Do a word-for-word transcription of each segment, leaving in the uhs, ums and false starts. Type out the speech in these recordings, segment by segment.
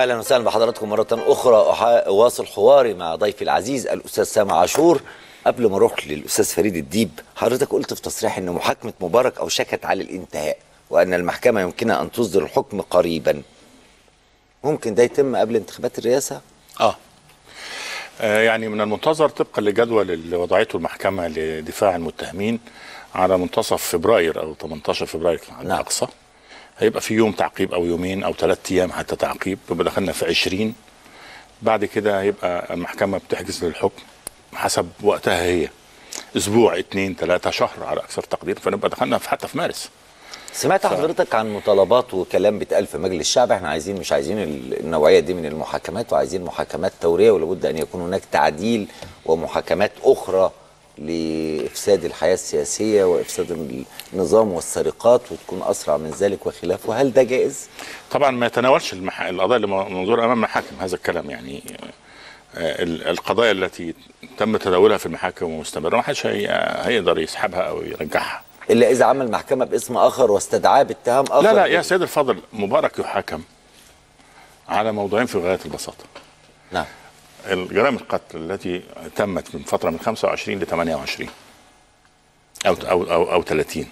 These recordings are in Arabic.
اهلا وسهلا بحضراتكم مره اخرى. اواصل حواري مع ضيفي العزيز الاستاذ سامع عاشور. قبل ما اروح للاستاذ فريد الديب، حضرتك قلت في تصريح ان محاكمه مبارك اوشكت على الانتهاء وان المحكمه يمكنها ان تصدر الحكم قريبا. ممكن ده يتم قبل انتخابات الرئاسه؟ اه يعني من المنتظر طبقا لجدول اللي وضعته المحكمه لدفاع المتهمين على منتصف فبراير او ثمانية عشر فبراير على نعم. الاقصى، هيبقى في يوم تعقيب او يومين او ثلاث ايام حتى تعقيب، يبقى دخلنا في عشرين. بعد كده هيبقى المحكمه بتحجز للحكم حسب وقتها، هي اسبوع اتنين ثلاثه شهر على اكثر تقدير، فنبقى دخلنا في حتى في مارس. سمعت حضرتك عن مطالبات وكلام بيتقال في مجلس الشعب، احنا عايزين مش عايزين النوعيه دي من المحاكمات، وعايزين محاكمات توريه، ولابد ان يكون هناك تعديل ومحاكمات اخرى لافساد الحياه السياسيه وافساد النظام والسرقات، وتكون اسرع من ذلك وخلافه. هل ده جائز؟ طبعا ما يتناولش المح... القضايا اللي منظوره امام المحاكم هذا الكلام، يعني القضايا التي تم تداولها في المحاكم ومستمره ما حدش هيقدر يسحبها او يرجعها الا اذا عمل محكمه باسم اخر واستدعاه باتهام اخر. لا لا يا سيد الفاضل، مبارك يحاكم على موضوعين في غايه البساطه. نعم. الجرائم القتل التي تمت من فتره من خمسة وعشرين ل ثمانية وعشرين او او او, أو ثلاثين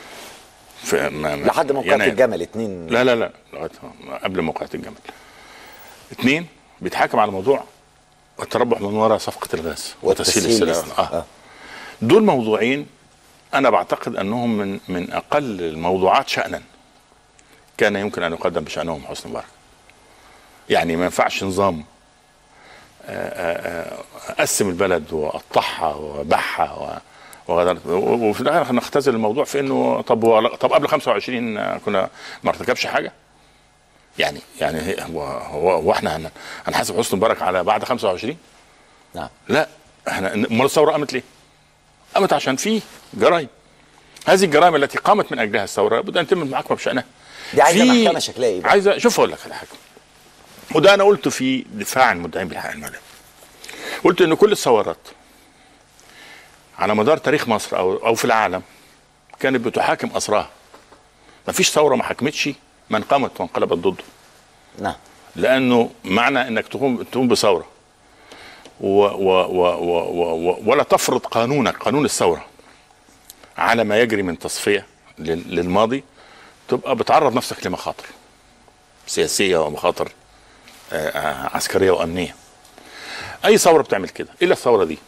لحد موقعة الجمل اتنين. لا لا لا لغايه قبل موقعة الجمل. اثنين بيتحاكم على موضوع التربح من وراء صفقه الغاز وتسهيل السلاح. آه. آه. دول موضوعين انا بعتقد انهم من من اقل الموضوعات شأنا كان يمكن ان يقدم بشأنهم حسني مبارك. يعني ما ينفعش نظام قسم البلد وقطعها وبحها وفي الاخر نختزل الموضوع في انه طب طب قبل خمسة وعشرين كنا ما ارتكبش حاجه. يعني يعني هو هو احنا هنحاسب حسني مبارك على بعد خمسة وعشرين؟ نعم. لا، احنا امال الثوره قامت ليه؟ قامت عشان في جرائم. هذه الجرائم التي قامت من اجلها الثوره بدها تتم المحاكمه بشانها. دي عايزه محكمه شكلها ايه؟ عايزه شوف اقول لك على حاجه، وده انا قلته في دفاع المدعين بالحق المدني. قلت ان كل الثورات على مدار تاريخ مصر او او في العالم كانت بتحاكم اسراها. ما فيش ثوره ما حكمتش من قامت وانقلبت ضده. نعم. لانه معنى انك تقوم تقوم بثوره و و و و و ولا تفرض قانونك قانون الثوره على ما يجري من تصفيه للماضي، تبقى بتعرض نفسك لمخاطر سياسيه ومخاطر عسكريه وامنيه. اي ثوره بتعمل كده الا الثوره دي.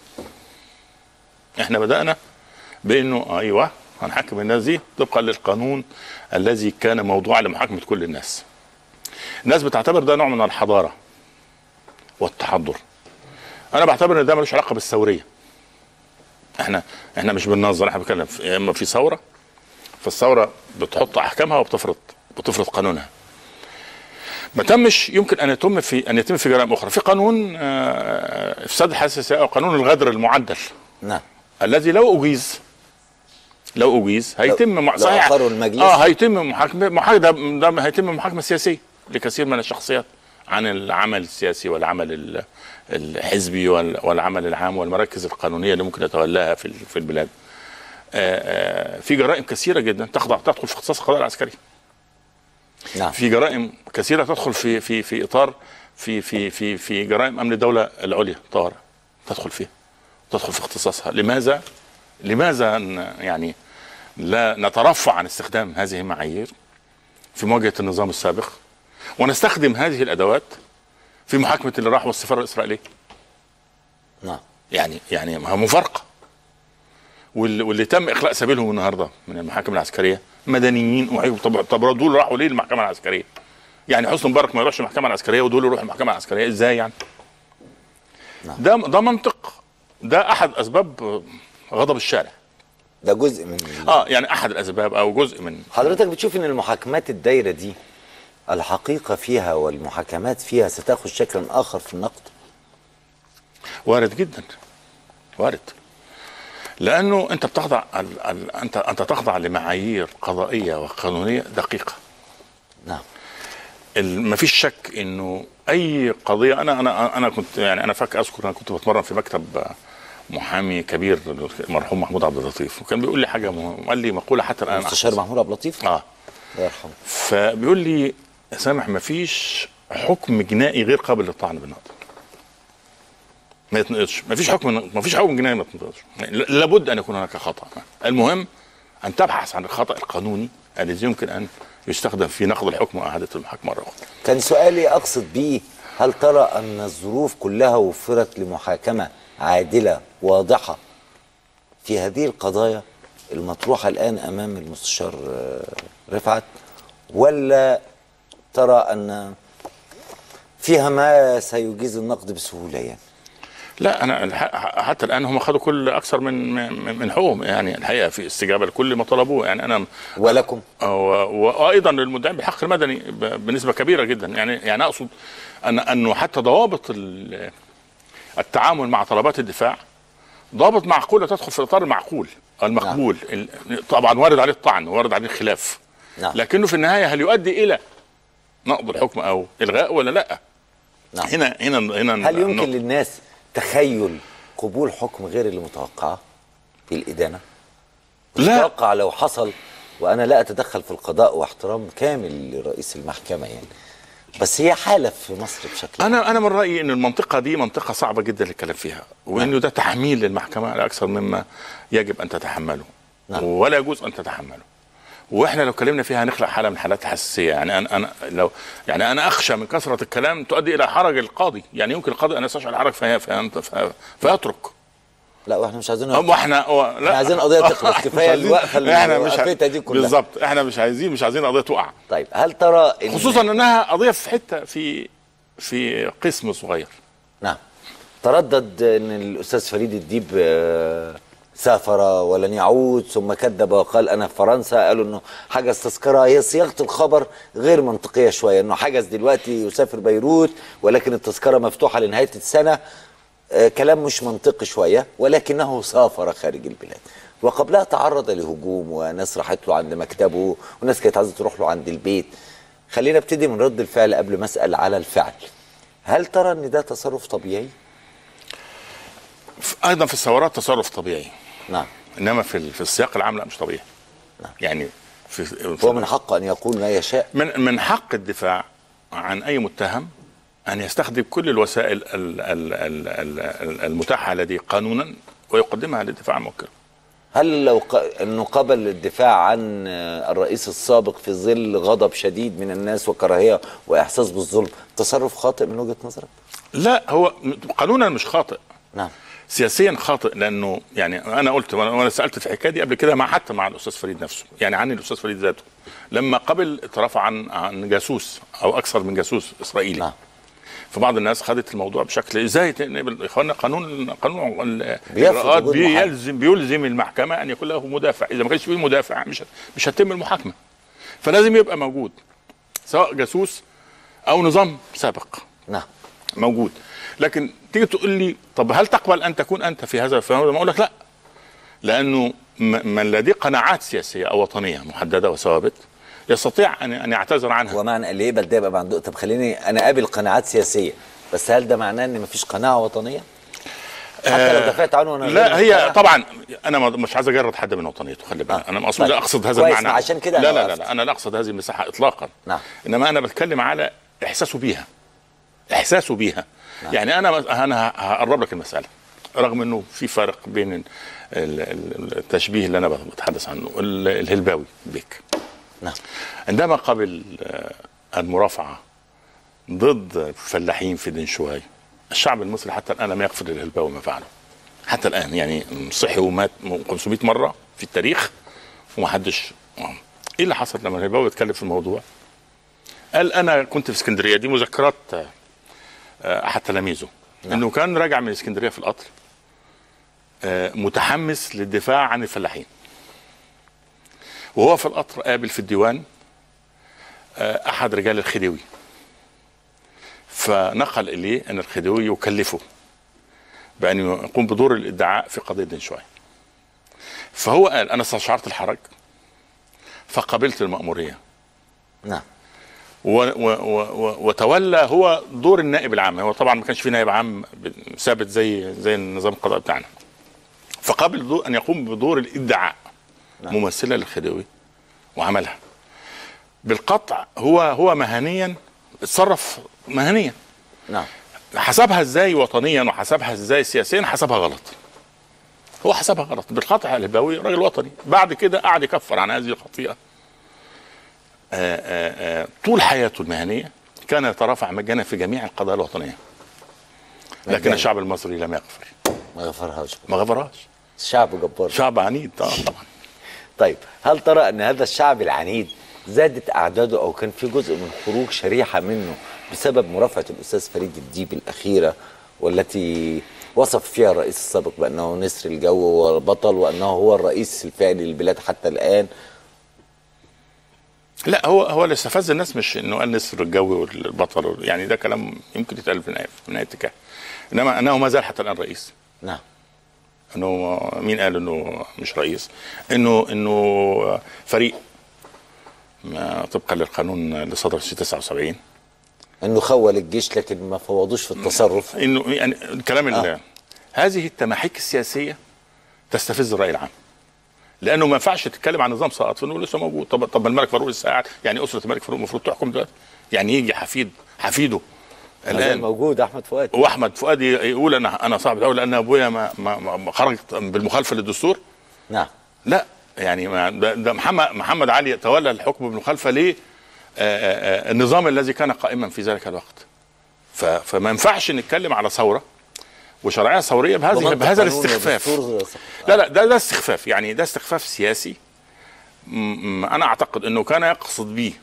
احنا بدانا بانه ايوه هنحكم الناس دي طبقا للقانون الذي كان موضوعا لمحاكمه كل الناس. الناس بتعتبر ده نوع من الحضاره والتحضر. انا بعتبر ان ده ملوش علاقه بالثوريه. احنا احنا مش بننظر، احنا بنتكلم يا اما في ثوره، فالثوره بتحط احكامها وبتفرض بتفرض قانونها. ما تمش يمكن ان يتم في ان يتم في جرائم اخرى. في قانون افساد الحياه السياسيه او قانون الغدر المعدل. نعم. الذي لو اجيز لو اجيز هيتم صحيح المجلس اه هيتم محاكمه محاكمه ده هيتم محاكمه سياسيه لكثير من الشخصيات عن العمل السياسي والعمل الحزبي والعمل العام والمراكز القانونيه اللي ممكن يتولاها في في البلاد. آآ آآ في جرائم كثيره جدا تخضع تدخل في اختصاص القضاء العسكري. نعم. في جرائم كثيره تدخل في في في اطار في في في في جرائم امن الدوله العليا طوارئ تدخل فيها تدخل في اختصاصها. لماذا لماذا يعني لا نترفع عن استخدام هذه المعايير في مواجهه النظام السابق ونستخدم هذه الادوات في محاكمه اللي راحوا السفاره الاسرائيليه؟ نعم. يعني يعني مفارقه. واللي, واللي تم اخلاء سبيلهم النهارده من المحاكم العسكريه مدنيين. طب طب دول راحوا ليه المحكمه العسكريه؟ يعني حسني مبارك ما يروحش المحكمه العسكريه ودول يروحوا المحكمه العسكريه ازاي يعني؟ نعم. ده ده منطق. ده احد اسباب غضب الشارع. ده جزء من اه يعني احد الاسباب او جزء من. حضرتك بتشوف ان المحاكمات الدايره دي الحقيقه فيها والمحاكمات فيها ستاخذ شكلا اخر في النقد؟ وارد جدا. وارد. لانه انت بتخضع ال ال انت انت تخضع لمعايير قضائيه وقانونيه دقيقه. نعم. ما فيش شك انه اي قضيه انا انا انا كنت يعني انا فاكر اذكر انا كنت بتمرن في مكتب محامي كبير المرحوم محمود عبد اللطيف، وكان بيقول لي حاجه قال لي مقوله حتى الان. المستشار محمود عبد اللطيف؟ اه الله يرحمه. فبيقول لي سامح ما فيش حكم جنائي غير قابل للطعن بالنقض. ما يتنقضش، ما فيش حكم ما فيش حكم جنائي ما يتنقضش، لابد ان يكون هناك خطا. المهم ان تبحث عن الخطا القانوني الذي يمكن ان يستخدم في نقض الحكم واعاده المحاكمه مره اخرى. كان سؤالي اقصد بيه، هل ترى ان الظروف كلها وفرت لمحاكمه عادله واضحه في هذه القضايا المطروحه الان امام المستشار رفعت، ولا ترى ان فيها ما سيجيز النقد بسهوله يعني؟ لا، انا حتى الان هم خدوا كل اكثر من من حقوقهم يعني الحقيقه في استجابه لكل ما طلبوه يعني. انا ولكم وايضا للمدعي بالحق المدني بنسبه كبيره جدا يعني. يعني اقصد ان انه حتى ضوابط التعامل مع طلبات الدفاع ضابط معقوله تدخل في اطار المعقول المقبول. نعم. طبعا وارد عليه الطعن وارد عليه الخلاف. نعم. لكنه في النهايه هل يؤدي الى نقض الحكم او الغاء ولا لا؟ نعم. هنا هنا هنا هل يمكن للناس تخيل قبول حكم غير اللي متوقعه في الإدانة؟ لا، متوقع لو حصل، وأنا لا أتدخل في القضاء واحترام كامل لرئيس المحكمة يعني، بس هي حالة في مصر بشكل أنا أنا من رأيي إن المنطقة دي منطقة صعبة جدا للكلام فيها، وإنه ده تحميل للمحكمة على أكثر مما يجب أن تتحمله. نعم. ولا يجوز أن تتحمله. واحنا لو اتكلمنا فيها هنخلق حاله من حالات الحساسيه يعني. انا انا لو يعني انا اخشى من كثره الكلام تؤدي الى حرج القاضي يعني. يمكن القاضي ان يستشعر الحرج في في فيترك. لا، واحنا مش عايزين واحنا لا احنا عايزين قضيه تخلص. كفايه الوقفه اللي وقفتها دي كلها. بالظبط، احنا مش عايزين مش عايزين قضيه تقع. طيب، هل ترى إن خصوصا انها قضيه في حته في في قسم صغير. نعم. تردد ان الاستاذ فريد الديب سافر ولن يعود، ثم كذب وقال انا في فرنسا. قالوا انه حجز تذكره. هي صياغه الخبر غير منطقيه شويه، انه حجز دلوقتي يسافر بيروت ولكن التذكره مفتوحه لنهايه السنه. آه كلام مش منطقي شويه، ولكنه سافر خارج البلاد. وقبلها تعرض لهجوم وناس راحت له عند مكتبه وناس كانت عايزه تروح له عند البيت. خلينا ابتدي من رد الفعل قبل ما اسال على الفعل. هل ترى ان ده تصرف طبيعي؟ ايضا في الثورات تصرف طبيعي. نعم. انما في في السياق العام لا، مش طبيعي. نعم. يعني في, في هو من حقه ان يقول ما يشاء. من من حق الدفاع عن اي متهم ان يستخدم كل الوسائل المتاحه لديه قانونا ويقدمها للدفاع عن موكله. هل لو ق... انه قبل الدفاع عن الرئيس السابق في ظل غضب شديد من الناس وكراهيه واحساس بالظلم تصرف خاطئ من وجهه نظرك؟ لا، هو قانونا مش خاطئ. نعم. سياسيا خاطئ، لانه يعني انا قلت وانا سالت في الحكايه دي قبل كده مع حتى مع الاستاذ فريد نفسه، يعني عن الاستاذ فريد ذاته لما قبل اترفع عن عن جاسوس او اكثر من جاسوس اسرائيلي. نعم. فبعض الناس خدت الموضوع بشكل ازاي يا اخوانا قانون قانون الاجراءات بيلزم بيلزم المحكمه ان يكون له مدافع. اذا ما كانش فيه مدافع مش مش هتتم المحاكمه. فلازم يبقى موجود سواء جاسوس او نظام سابق. نعم. موجود. لكن تيجي تقول لي طب هل تقبل ان تكون انت في هذا الفهم؟ ما اقول لك لا، لانه من لديه قناعات سياسيه او وطنيه محدده وثوابت يستطيع ان ان يعتذر عنها. ومعنى اللي يقبل ده يبقى عنده. طب خليني انا قابل قناعات سياسيه، بس هل ده معناه ان مفيش قناعه وطنيه؟ حتى لو دافعت عنه انا لا، هي قناعة. طبعا انا مش عايز اجرد حد من وطنيته، خلي بالك. آه. انا اقصد لا اقصد هذا المعنى عشان كده. لا لا, لا لا انا لا اقصد هذه المساحه اطلاقا. نعم. انما انا بتكلم على احساسه بيها احساسه بيها. نعم. يعني انا انا هقرب لك المساله رغم انه في فرق بين التشبيه اللي انا بتحدث عنه. الهلباوي بيك. نعم. عندما قبل المرافعه ضد الفلاحين في دنشواي، الشعب المصري حتى الان لم يغفر للهلباوي ما فعله حتى الان. يعني صحي ومات خمسمائة مره في التاريخ ومحدش. ايه اللي حصل لما الهلباوي اتكلم في الموضوع؟ قال انا كنت في اسكندريه. دي مذكرات احد تلاميذه. نعم. انه كان راجع من اسكندريه في القطر متحمس للدفاع عن الفلاحين، وهو في القطر قابل في الديوان احد رجال الخديوي، فنقل اليه ان الخديوي يكلفه بان يقوم بدور الادعاء في قضيه دنشواي. فهو قال انا استشعرت الحرج فقبلت المأموريه. نعم. و و و وتولى هو دور النائب العام. هو طبعا ما كانش في نائب عام ثابت زي زي النظام القضائي بتاعنا. فقبل دور ان يقوم بدور الادعاء. نعم. ممثلا للخديوي وعملها بالقطع. هو هو مهنيا اتصرف مهنيا. نعم. حسبها ازاي وطنيا وحسبها ازاي سياسيا؟ حسبها غلط. هو حسبها غلط بالقطع. الهباوي راجل وطني، بعد كده قعد يكفر عن هذه الخطيئه. آآ آآ طول حياته المهنيه كان يترافع مجانا في جميع القضايا الوطنيه، لكن مجانا. الشعب المصري لم يغفر. ما غفرهاش. ما غفرهاش. شعب جبار، شعب عنيد طبعا. طيب، هل ترى ان هذا الشعب العنيد زادت اعداده او كان في جزء من خروج شريحه منه بسبب مرافعه الاستاذ فريد الديب الاخيره، والتي وصف فيها الرئيس السابق بانه نسر الجو وبطل، وانه هو الرئيس الفعلي للبلاد حتى الان؟ لا، هو هو اللي استفز الناس مش انه قال نسر الجو والبطل، يعني ده كلام يمكن يتقال في من اي اتجاه، انما انه ما زال حتى الان رئيس. نعم. انه مين قال انه مش رئيس؟ انه انه فريق طبقا للقانون اللي صدر في تسعة وسبعين، انه خول الجيش لكن ما فوضوش في التصرف. انه يعني الكلام آه. هذه التماحيك السياسيه تستفز الراي العام، لانه ما ينفعش تتكلم عن نظام سقط فانه لسه موجود. طب طب الملك فاروق لسه قاعد، يعني اسره الملك فاروق المفروض تحكم دلوقتي؟ يعني يجي حفيد حفيده الان موجود احمد فؤاد، واحمد فؤاد يقول انا انا صاحب دوله لان ابويا ما, ما, ما خرجت بالمخالفه للدستور؟ نعم. لا، يعني ده, ده محمد محمد علي تولى الحكم بالمخالفه ليه النظام الذي كان قائما في ذلك الوقت. فما ينفعش نتكلم على ثوره وشرعيه ثوريه بهذا بهذا الاستخفاف. لا لا، ده ده استخفاف، يعني ده استخفاف سياسي. انا اعتقد انه كان يقصد به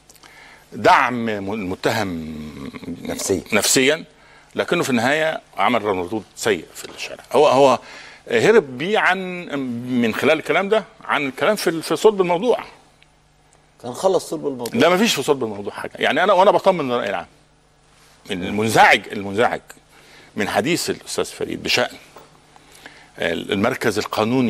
دعم المتهم نفسيا نفسيا، لكنه في النهايه عمل ردود سيء في الشارع. هو هو هرب بيه عن من خلال الكلام ده عن الكلام في في صلب الموضوع. كان خلص صلب الموضوع. لا، ما فيش في صلب الموضوع حاجه. يعني انا وانا بطمن الراي العام المنزعج المنزعج من حديث الاستاذ فريد بشان المركز القانوني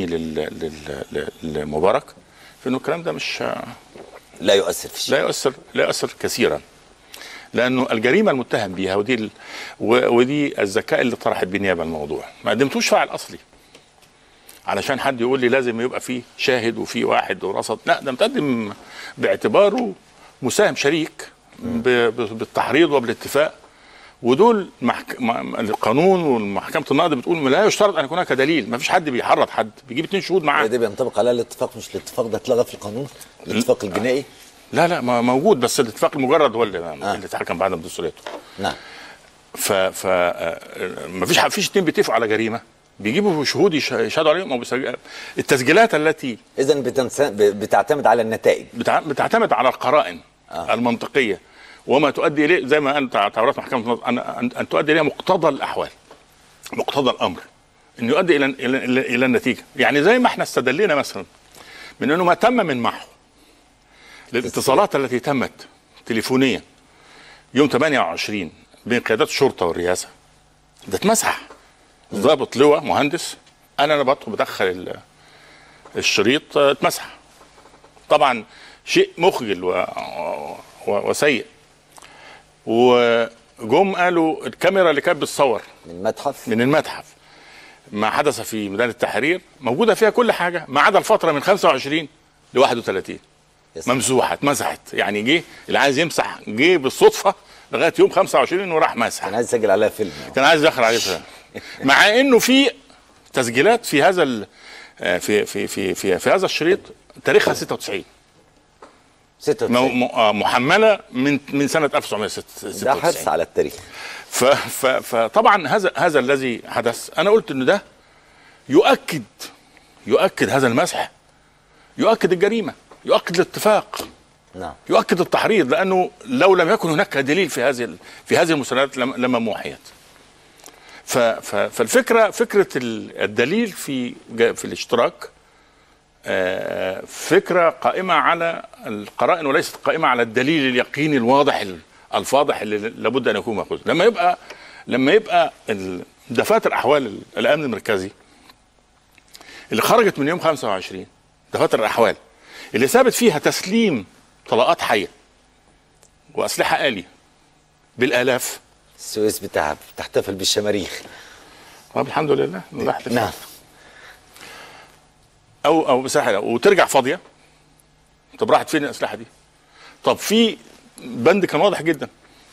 للمبارك، في انه الكلام ده مش لا يؤثر في شيء. لا يؤثر لا يؤثر كثيرا، لانه الجريمه المتهم بها ودي ودي الذكاء اللي طرحت بالنيابه الموضوع ما قدمتوش فاعل اصلي علشان حد يقول لي لازم يبقى فيه شاهد وفيه واحد ورصد. لا، ده متقدم باعتباره مساهم شريك بالتحريض وبالاتفاق. ودول محك... القانون والمحكمه النقد بتقول لا يشترط ان يكون هناك دليل. ما فيش حد بيحرض حد، بيجيب اتنين شهود معاه. ده بينطبق على الاتفاق، مش الاتفاق ده اتلغى في القانون، الاتفاق الجنائي. لا لا، ما موجود، بس الاتفاق المجرد هو اللي آه. اللي اتحكم بعدم دستوريته. نعم. ف ف ما فيش ما فيش اتنين بيتفقوا على جريمه بيجيبوا شهود يشهدوا عليهم او بيسجل... التسجيلات التي اذا بتنس... بتعتمد على النتائج، بتع... بتعتمد على القرائن آه. المنطقيه وما تؤدي اليه، زي ما انت تعبيرات محكمه ان ان تؤدي اليها مقتضى الاحوال، مقتضى الامر انه يؤدي الى الى الى, إلى النتيجه. يعني زي ما احنا استدلينا مثلا من انه ما تم من محو للاتصالات التي تمت تليفونيا يوم ثمانية وعشرين بين قيادات الشرطه والرئاسه، ده اتمسح. ضابط لواء مهندس انا انا بدخل بدخل الشريط اتمسح. طبعا شيء مخجل و... و... وسيء. وجم قالوا الكاميرا اللي كانت بتصور من المتحف من المتحف ما حدث في ميدان التحرير موجوده فيها كل حاجه ما عدا الفتره من خمسة وعشرين ل واحد وثلاثين ممسوحه اتمسحت. يعني جه اللي عايز يمسح جه بالصدفه لغايه يوم خمسة وعشرين وراح مسح. كان عايز يسجل عليها فيلم، كان عايز يدخل عليه فيلم مع انه في تسجيلات في هذا ال... في في في في, في هذا الشريط تاريخها ستة وتسعين ستة وتسعين محمله من من سنه ألف وتسعمائة وستة وتسعين. ده حرص على التاريخ. ف ف فطبعا هذا هذا الذي حدث انا قلت انه ده يؤكد يؤكد هذا المسح يؤكد الجريمه، يؤكد الاتفاق، نعم، يؤكد التحريض، لانه لو لم يكن هناك دليل في هذه في هذه المستندات لما موحيت. فالفكره فكره الدليل في في الاشتراك فكره قائمه على القرائن وليست قائمه على الدليل اليقيني الواضح الفاضح اللي لابد ان يكون ماخوذ. لما يبقى لما يبقى دفاتر احوال الامن المركزي اللي خرجت من يوم خمسة وعشرين دفاتر الاحوال اللي ثابت فيها تسليم طلقات حيه واسلحه آلية بالالاف، السويس بتاعها بتحتفل بالشماريخ. طب الحمد لله نعم. او او مساحه وترجع فاضيه. طب راحت فين الاسلحه دي؟ طب في بند كان واضح جدا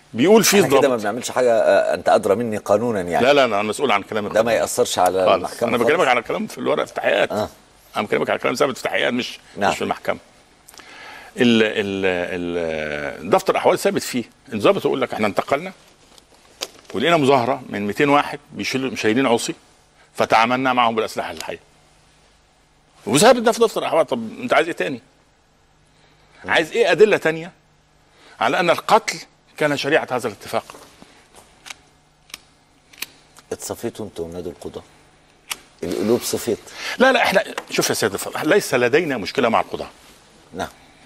بيقول فيه احنا كده ما ضابط. بنعملش حاجه، آه، انت ادرى مني قانونا يعني. لا لا انا مسؤول عن كلامي ده ما ياثرش على خالص. المحكمه انا بكلمك على كلام في الورق في التحقيقات. آه. انا بكلمك على كلام ثابت في التحقيقات، مش نعم. مش في المحكمه. ال ال ال دفتر الاحوال ثابت فيه، الضابط يقول لك احنا انتقلنا ولقينا مظاهره من مئتين واحد بيشيلوا شايلين عصي، فتعاملنا معهم بالاسلحه الحيه. وثابت ده في دفتر الاحوال. طب انت عايز ايه تاني؟ عايز ايه ادله تانيه على ان القتل كان شريعه هذا الاتفاق؟ اتصفيتوا انتوا ونادي القضاه، القلوب صفيت. لا لا احنا شوف يا سيدي الفاضل، ليس لدينا مشكله مع القضاه. نعم.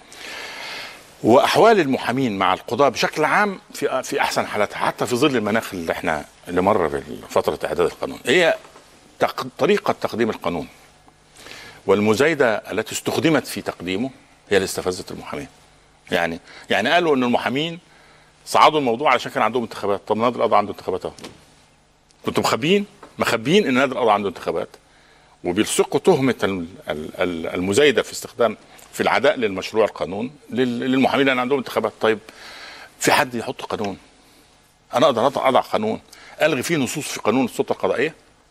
واحوال المحامين مع القضاه بشكل عام في في احسن حالاتها، حتى في ظل المناخ اللي احنا اللي مر بفتره اعداد القانون. هي تق... طريقه تقديم القانون والمزايده التي استخدمت في تقديمه هي اللي استفزت المحامين. يعني يعني قالوا ان المحامين صعدوا الموضوع علشان كان عندهم انتخابات. طب نادي القضاء عنده انتخابات اهو. كنتوا مخبيين مخبيين ان نادي القضاء عنده انتخابات، وبيلصقوا تهمه المزايده في استخدام في العداء للمشروع القانون للمحامين لان عندهم انتخابات. طيب في حد يحط قانون؟ انا اقدر اضع قانون الغي فيه نصوص في قانون السلطه القضائيه؟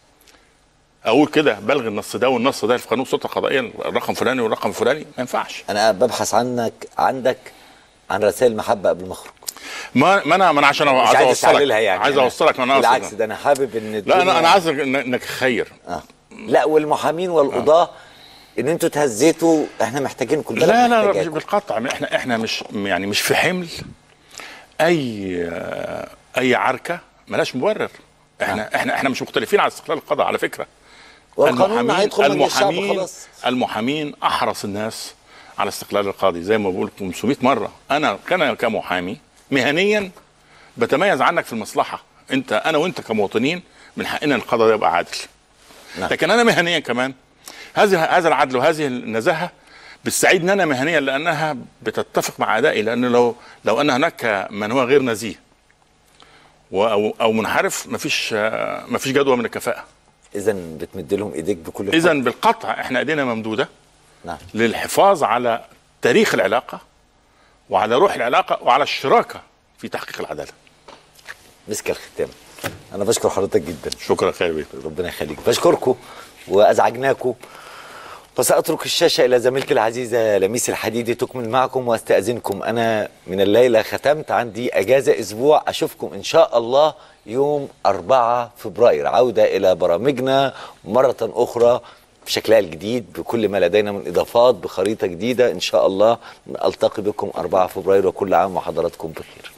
اقول كده بلغي النص ده والنص ده في قانون السلطه القضائيه، الرقم فلاني والرقم الفلاني؟ ما ينفعش. انا ببحث عنك عندك عن رسائل محبه قبل ما اخرج. ما ما انا ما انا عشان عايز اوصلك يعني عايز عايز اوصلك انا بالعكس ده انا حابب ان لا انا انا عايز انك خير. آه. لا والمحامين والقضاه آه. ان انتوا تهزيتوا، احنا محتاجين كل بلد. لا لا لا بالقطع، احنا احنا مش يعني مش في حمل اي اي عركه ملاش مبرر. احنا آه. احنا احنا مش مختلفين على استقلال القضاء على فكره. المحامين المحامين المحامين احرص الناس على استقلال القاضي، زي ما بقول خمسمائة مره. انا كان كمحامي مهنيا بتميز عنك في المصلحه. انت انا وانت كمواطنين من حقنا القضاء يبقى عادل. نعم. لكن انا مهنيا كمان هذا هذا العدل وهذه النزاهه بتساعدني انا مهنيا، لانها بتتفق مع ادائي. لان لو لو ان هناك من هو غير نزيه او او منحرف، مفيش مفيش جدوى من الكفاءه. اذا بتمد لهم ايديك بكل اذا بالقطع احنا ايدينا ممدوده. نعم. للحفاظ على تاريخ العلاقه وعلى روح العلاقه وعلى الشراكه في تحقيق العداله. مسك الختام. انا بشكر حضرتك جدا. شكرا خير بيك. ربنا يخليك. بشكركم وازعجناكم، وساترك الشاشه الى زميلتي العزيزه لميس الحديدي تكمل معكم واستاذنكم. انا من الليله ختمت، عندي اجازه اسبوع. اشوفكم ان شاء الله يوم أربعة فبراير، عوده الى برامجنا مره اخرى بشكلها الجديد بكل ما لدينا من اضافات بخريطه جديده ان شاء الله. التقي بكم أربعة فبراير، وكل عام وحضراتكم بخير.